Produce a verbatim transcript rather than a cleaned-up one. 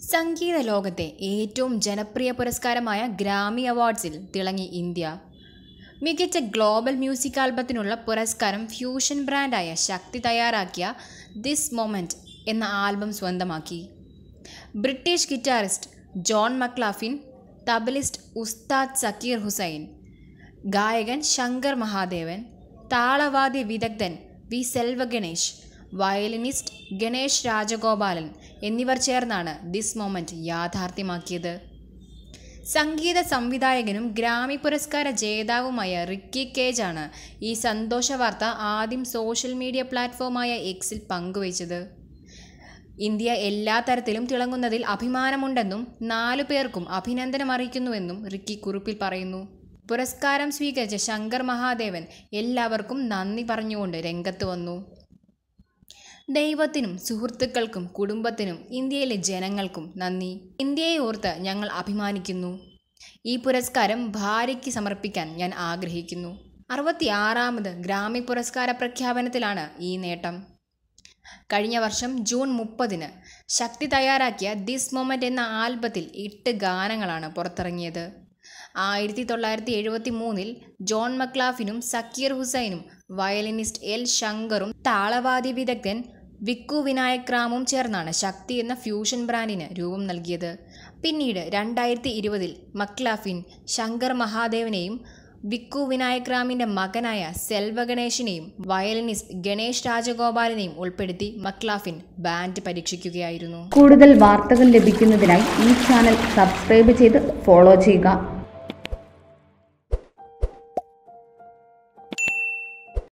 സംഗീത ലോകത്തെ ഏറ്റവും ജനപ്രിയ പുരസ്കാരമായ ഗ്രാമി അവാർഡ്സിൽ തിളങ്ങി ഇന്ത്യ. മികച്ച ഗ്ലോബൽ മ്യൂസിക് ആൽബത്തിനുള്ള പുരസ്കാരം ഫ്യൂഷൻ ബ്രാൻഡായ ശക്തി തയ്യാറാക്കിയ ദിസ് മൊമെന്റ് എന്ന ആൽബം സ്വന്തമാക്കി. British guitarist John McLaughlin, tablist Ustad Zakir Hussain, ഗായകൻ ശങ്കർ മഹാദേവൻ, താളവാദ്യ വിദഗ്ധൻ വി സെൽവഗണേഷ്, വയലിനിസ്റ്റ് ഗണേഷ് രാജഗോപാലൻ എന്നിവർ ചേർന്നാണ് ദിസ് മൊമെന്റ് യാഥാർത്ഥ്യമാക്കിയത്. സംഗീത സംവിധായകനും ഗ്രാമി പുരസ്കാര ജേതാവുമായ റിക്കി കേജ് ആണ് ഈ സന്തോഷ വാർത്ത ആദ്യം സോഷ്യൽ മീഡിയ പ്ലാറ്റ്ഫോമായ എക്സിൽ പങ്കുവച്ചത്. ഇന്ത്യ എല്ലാ തരത്തിലും തിളങ്ങുന്നതിൽ അഭിമാനമുണ്ടെന്നും നാലു പേർക്കും അഭിനന്ദനം അറിയിക്കുന്നുവെന്നും റിക്കി കുറിപ്പിൽ പറയുന്നു. പുരസ്കാരം സ്വീകരിച്ച ശങ്കർ മഹാദേവൻ എല്ലാവർക്കും നന്ദി പറഞ്ഞുകൊണ്ട് രംഗത്ത് വന്നു. ദൈവത്തിനും സുഹൃത്തുക്കൾക്കും കുടുംബത്തിനും ഇന്ത്യയിലെ ജനങ്ങൾക്കും നന്ദി. ഇന്ത്യയെ ഓർത്ത് ഞങ്ങൾ അഭിമാനിക്കുന്നു. ഈ പുരസ്കാരം ഭാര്യയ്ക്ക് സമർപ്പിക്കാൻ ഞാൻ ആഗ്രഹിക്കുന്നു. അറുപത്തിയാറാമത് ഗ്രാമി പുരസ്കാര പ്രഖ്യാപനത്തിലാണ് ഈ നേട്ടം. കഴിഞ്ഞ വർഷം ജൂൺ മുപ്പതിന് ശക്തി തയ്യാറാക്കിയ ദിസ് മൊമെന്റ് എന്ന ആൽബത്തിൽ എട്ട് ഗാനങ്ങളാണ് പുറത്തിറങ്ങിയത്. ആയിരത്തി തൊള്ളായിരത്തി എഴുപത്തി മൂന്നിൽ ജോൺ മക്ലാഫിനും സക്കീർ ഹുസൈനും വയലിനിസ്റ്റ് എൽ ശങ്കറും താളവാദ്യ വിദഗ്ധൻ വിക്കു വിനായക് റാമും ചേർന്നാണ് ശക്തി എന്ന ഫ്യൂഷൻ ബ്രാൻഡിന് രൂപം നൽകിയത്. പിന്നീട് രണ്ടായിരത്തി ഇരുപതിൽ മക്ലാഫിൻ ശങ്കർ മഹാദേവനെയും വിക്കു വിനായക് റാമിൻ്റെ മകനായ സെൽവഗണേഷിനെയും വയലിനിസ്റ്റ് ഗണേഷ് രാജഗോപാലിനെയും ഉൾപ്പെടുത്തി മക്ലാഫിൻ ബാൻഡ് പരീക്ഷിക്കുകയായിരുന്നു. കൂടുതൽ വാർത്തകൾ ലഭിക്കുന്നതിനായി ഈ ചാനൽ സബ്സ്ക്രൈബ് ചെയ്ത് ഫോളോ ചെയ്യുക.